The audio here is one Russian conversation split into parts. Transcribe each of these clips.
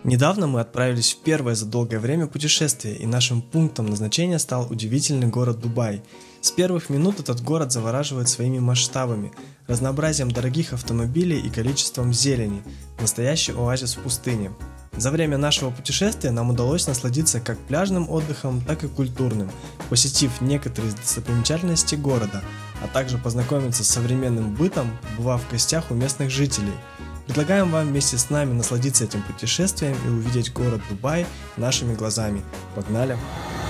Недавно мы отправились в первое за долгое время путешествие, и нашим пунктом назначения стал удивительный город Дубай. С первых минут этот город завораживает своими масштабами, разнообразием дорогих автомобилей и количеством зелени, настоящий оазис в пустыне. За время нашего путешествия нам удалось насладиться как пляжным отдыхом, так и культурным, посетив некоторые достопримечательности города, а также познакомиться с современным бытом, побывав в гостях у местных жителей. Предлагаем вам вместе с нами насладиться этим путешествием и увидеть город Дубай нашими глазами. Погнали!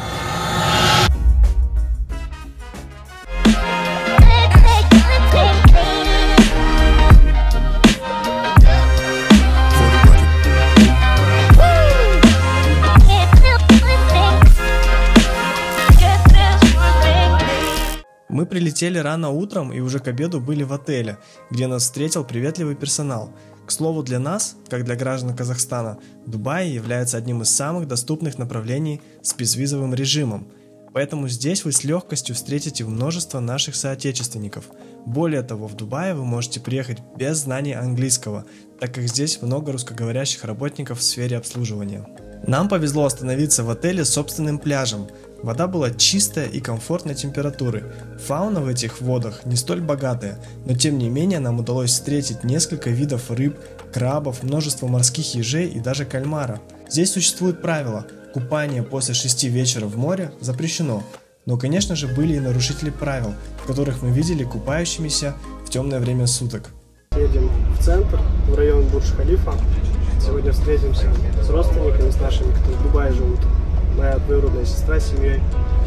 Мы прилетели рано утром и уже к обеду были в отеле, где нас встретил приветливый персонал. К слову, для нас, как для граждан Казахстана, Дубай является одним из самых доступных направлений с безвизовым режимом. Поэтому здесь вы с легкостью встретите множество наших соотечественников. Более того, в Дубае вы можете приехать без знания английского, так как здесь много русскоговорящих работников в сфере обслуживания. Нам повезло остановиться в отеле с собственным пляжем. Вода была чистая и комфортной температуры. Фауна в этих водах не столь богатая, но тем не менее нам удалось встретить несколько видов рыб, крабов, множество морских ежей и даже кальмара. Здесь существует правило: купание после 6 вечера в море запрещено. Но, конечно же, были и нарушители правил, которых мы видели купающимися в темное время суток. Едем в центр, в район Бурдж-Халифа. Сегодня встретимся с родственниками, с нашими, которые в Дубае живут. Моя двоюродная сестра с семьей.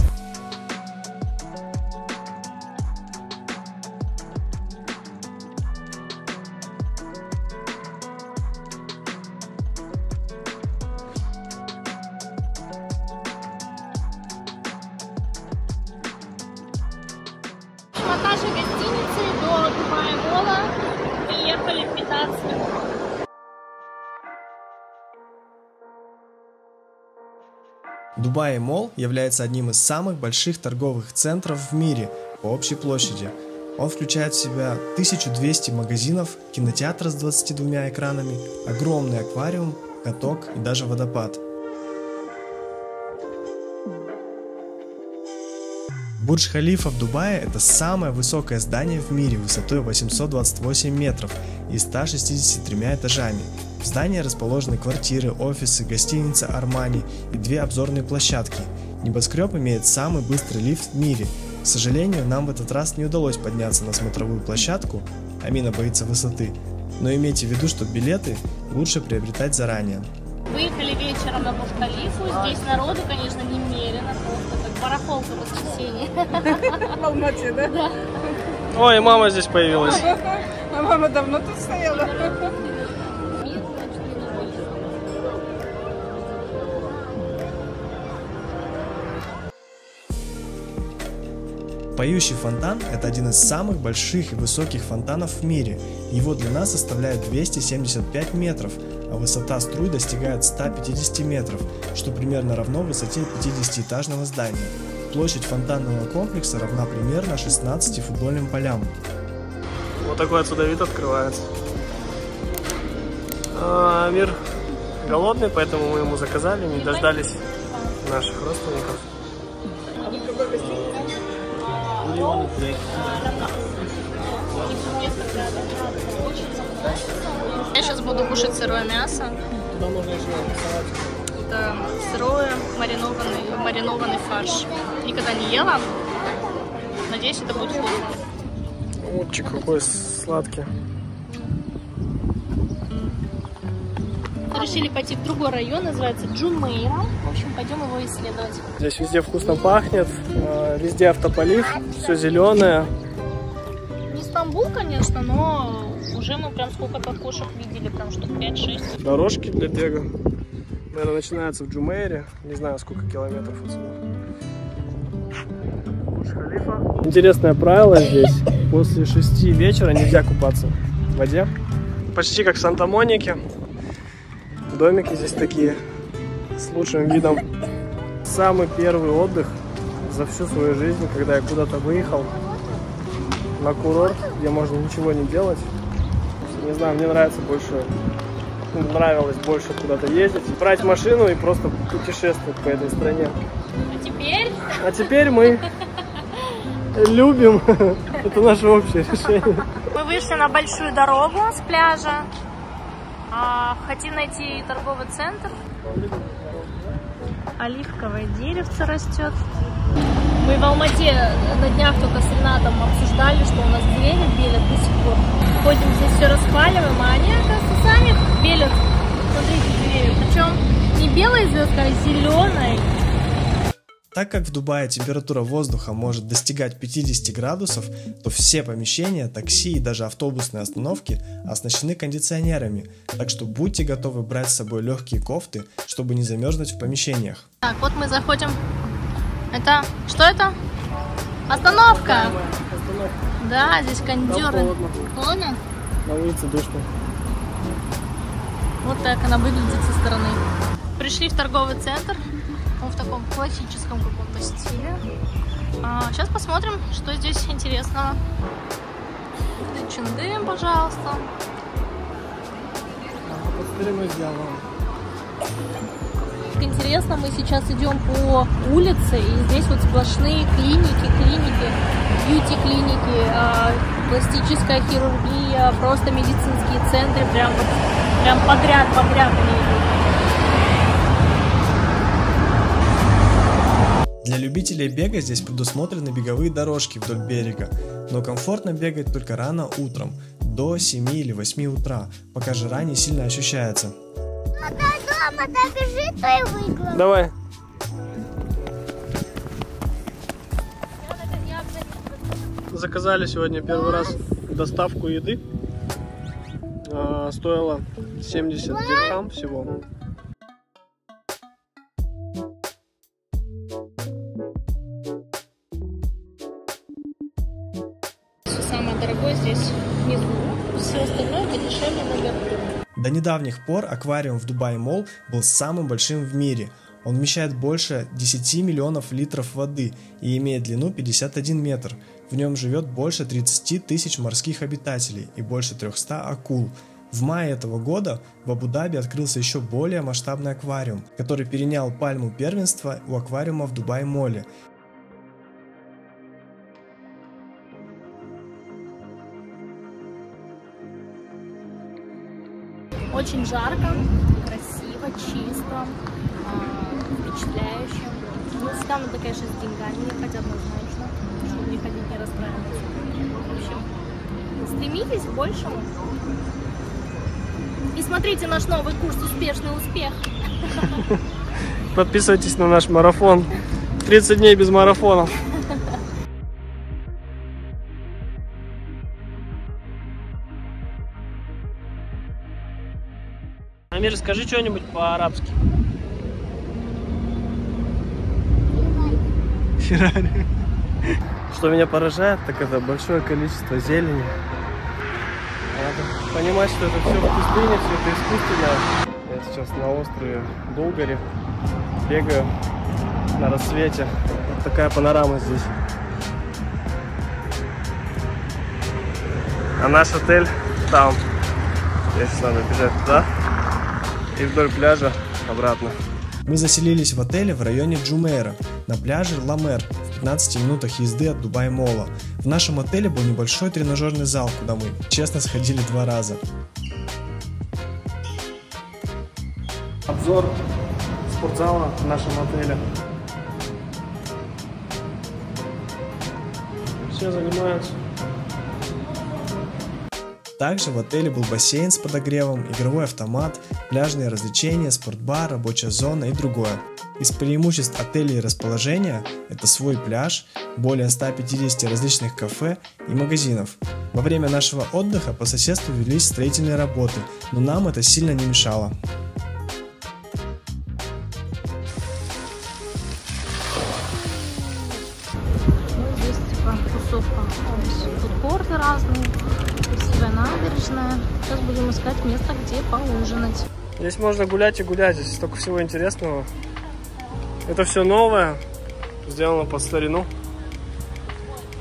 От нашей гостиницы до Дубай-Мола мы ехали 15 минут. Дубай-Молл является одним из самых больших торговых центров в мире по общей площади. Он включает в себя 1200 магазинов, кинотеатр с 22 экранами, огромный аквариум, каток и даже водопад. Бурдж-Халифа в Дубае – это самое высокое здание в мире высотой 828 метров и 163 этажами. В здании расположены квартиры, офисы, гостиница Армани и 2 обзорные площадки. Небоскреб имеет самый быстрый лифт в мире. К сожалению, нам в этот раз не удалось подняться на смотровую площадку, Амина боится высоты, но имейте в виду, что билеты лучше приобретать заранее. Выехали вечером на Бурдж-Халифу, здесь народу, конечно, немерено, просто как барахолка в воскресенье. В Алмате, да? Да. Ой, мама здесь появилась. А мама давно тут стояла. Поющий фонтан – это один из самых больших и высоких фонтанов в мире. Его длина составляет 275 метров, а высота струй достигает 150 метров, что примерно равно высоте 50-этажного здания. Площадь фонтанного комплекса равна примерно 16 футбольным полям. Вот такой отсюда вид открывается. Амир голодный, поэтому мы ему заказали, не дождались наших родственников. Я сейчас буду кушать сырое мясо. Туда можно еще салатик. Это сырое маринованный фарш. Никогда не ела. Надеюсь, это будет вкусно. Отчик какой сладкий. Мы решили пойти в другой район, называется Джумейра. В общем, пойдем его исследовать. Здесь везде вкусно пахнет, везде автополив, все зеленое. Не Стамбул, конечно, но уже мы прям сколько-то кошек видели, прям штук 5-6. Дорожки для бега. Наверное, начинается в Джумейре. Не знаю, сколько километров отсюда. Бурдж-Халифа. Интересное правило здесь. После 6 вечера нельзя купаться в воде. Почти как в Санта-Монике. Домики здесь такие с лучшим видом. Самый первый отдых за всю свою жизнь, когда я куда-то выехал на курорт, где можно ничего не делать. Не знаю, мне нравится больше нравилось больше куда-то ездить, брать машину и просто путешествовать по этой стране. А теперь мы любим. Это наше общее решение. Мы вышли на большую дорогу с пляжа. Хотим найти торговый центр. Оливковое деревце растет. Мы в Алмате на днях только с Ренатом обсуждали, что у нас деревья белят до сих пор. Ходим здесь, все расхваливаем, а они, оказывается, сами белят. Смотрите, деревья. Причем не белая звездка, а зеленая. Так как в Дубае температура воздуха может достигать 50 градусов, то все помещения, такси и даже автобусные остановки оснащены кондиционерами, так что будьте готовы брать с собой легкие кофты, чтобы не замерзнуть в помещениях. Так, вот мы заходим. Это... Что это? Остановка! Да, здесь кондеры. Холодно? На улице душно. Вот так она выглядит со стороны. Пришли в торговый центр. Он в таком классическом каком-то стиле. Сейчас посмотрим, что здесь интересного. Чиндым, пожалуйста. Интересно, мы сейчас идем по улице, и здесь вот сплошные клиники, бьюти-клиники, пластическая хирургия, просто медицинские центры, прям подряд они идут. Для любителей бега здесь предусмотрены беговые дорожки вдоль берега, но комфортно бегать только рано утром, до 7 или 8 утра, пока жара не сильно ощущается. Давай. Заказали сегодня первый раз доставку еды. Стоило 70 дирхам всего. Самое дорогое здесь внизу, все остальное подешевле наверху. До недавних пор аквариум в Дубай Молл был самым большим в мире. Он вмещает больше 10 миллионов литров воды и имеет длину 51 метр. В нем живет больше 30 тысяч морских обитателей и больше 300 акул. В мае этого года в Абу-Даби открылся еще более масштабный аквариум, который перенял пальму первенства у аквариума в Дубай Молле. Очень жарко, красиво, чисто, впечатляюще. Ну, сюда надо, конечно, с деньгами ехать однозначно, чтобы не ходить, не расстраиваться. В общем, стремитесь к большему. И смотрите наш новый курс «Успешный успех». Подписывайтесь на наш марафон. 30 дней без марафона. Амир, скажи что-нибудь по-арабски. Феррари. Что меня поражает, так это большое количество зелени. Надо понимать, что это все в пустыне, все это искусственно. Я сейчас на острове Булгари бегаю на рассвете. Вот такая панорама здесь. А наш отель там. Здесь надо бежать туда и вдоль пляжа обратно. Мы заселились в отеле в районе Джумейра, на пляже Ламер, в 15 минутах езды от Дубай Молла. В нашем отеле был небольшой тренажерный зал, куда мы, честно, сходили 2 раза. Обзор спортзала в нашем отеле. Все занимаются. Также в отеле был бассейн с подогревом, игровой автомат, пляжные развлечения, спортбар, рабочая зона и другое. Из преимуществ отеля и расположения – это свой пляж, более 150 различных кафе и магазинов. Во время нашего отдыха по соседству велись строительные работы, но нам это сильно не мешало. Здесь типа тусовка, фудкорты разные. Красивая набережная. Сейчас будем искать место, где поужинать. Здесь можно гулять и гулять, здесь столько всего интересного. Это все новое, сделано под старину.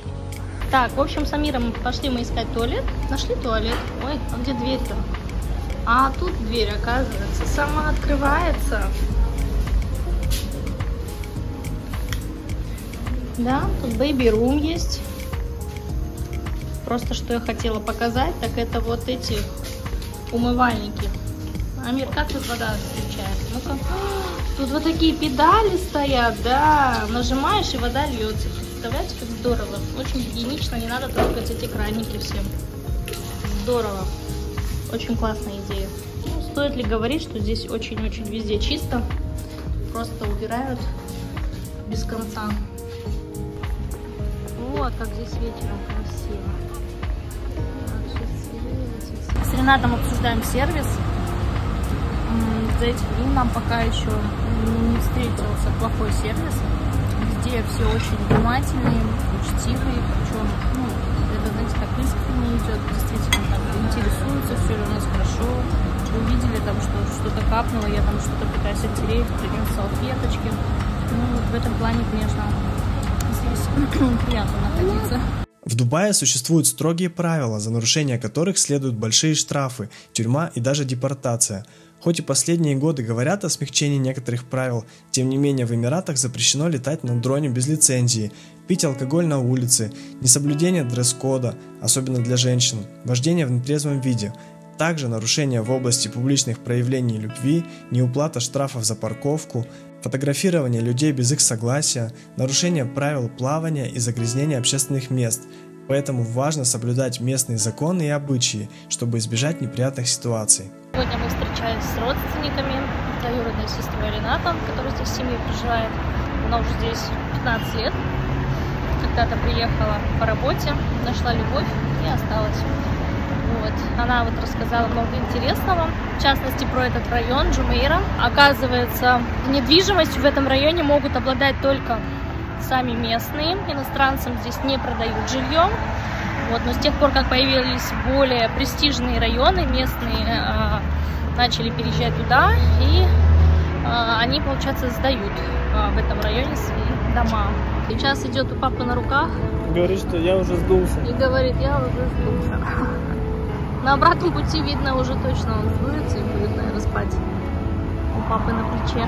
Так, в общем, с Амиром пошли мы искать туалет. Нашли туалет. Ой, а где дверь-то? А тут дверь, оказывается, сама открывается. Да, тут бэйби-рум есть. Просто что я хотела показать, так это вот эти умывальники. Амир, как тут вода включается? Ну-ка. Тут вот такие педали стоят, да. Нажимаешь, и вода льется. Представляете, как здорово. Очень гигиенично, не надо трогать эти краники всем. Здорово. Очень классная идея. Ну, стоит ли говорить, что здесь очень-очень везде чисто. Просто убирают без конца. Вот как здесь вечером красиво. С Ренатом обсуждаем сервис. За эти дни нам пока еще не встретился плохой сервис. Везде все очень внимательные, очень тихие. Причем, ну, это, знаете, так искренне идет. Действительно, так интересуются, все ли у нас хорошо. Увидели там, что что-то капнуло, я там что-то пытаюсь оттереть, принес салфеточки. Ну, в этом плане, конечно, здесь приятно находиться. В Дубае существуют строгие правила, за нарушение которых следуют большие штрафы, тюрьма и даже депортация. Хоть и последние годы говорят о смягчении некоторых правил, тем не менее в Эмиратах запрещено летать на дроне без лицензии, пить алкоголь на улице, несоблюдение дресс-кода, особенно для женщин, вождение в нетрезвом виде. Также нарушения в области публичных проявлений любви, неуплата штрафов за парковку, фотографирование людей без их согласия, нарушение правил плавания и загрязнение общественных мест. Поэтому важно соблюдать местные законы и обычаи, чтобы избежать неприятных ситуаций. Сегодня мы встречались с родственниками, двоюродной сестрой Рената, которая здесь в семье проживает. Она уже здесь 15 лет. Когда-то приехала по работе, нашла любовь и осталась. Вот. Она вот рассказала много интересного, в частности про этот район Джумейра. Оказывается, недвижимостью в этом районе могут обладать только сами местные, иностранцам здесь не продают жилье. Вот. Но с тех пор, как появились более престижные районы, местные начали переезжать туда, и они, получается, сдают в этом районе свои дома. Сейчас идет у папы на руках. Говорит, что я уже сдулся. И говорит, я уже сдулся. На обратном пути, видно, уже точно он сдуется и будет, наверное, спать у папы на плече.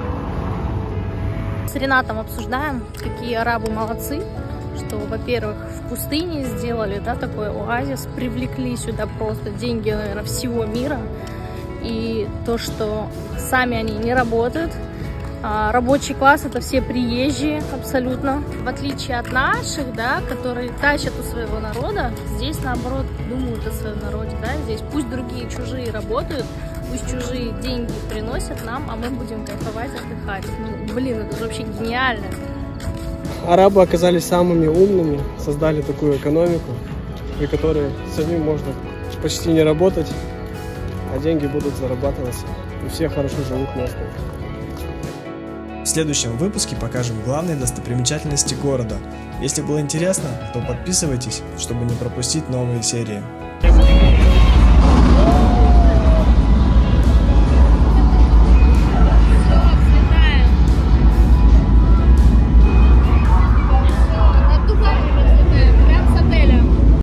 С Ренатом обсуждаем, какие арабы молодцы, что, во-первых, в пустыне сделали, да, такой оазис, привлекли сюда просто деньги, наверное, всего мира. И то, что сами они не работают. Рабочий класс — это все приезжие абсолютно. В отличие от наших, да, которые тащат у своего народа, здесь, наоборот, думают о своем народе. Да? Здесь пусть другие чужие работают, пусть чужие деньги приносят нам, а мы будем кайфовать, отдыхать. Ну, блин, это же вообще гениально. Арабы оказались самыми умными, создали такую экономику, при которой самим можно почти не работать, а деньги будут зарабатываться. И все хорошо живут местные. В следующем выпуске покажем главные достопримечательности города. Если было интересно, то подписывайтесь, чтобы не пропустить новые серии.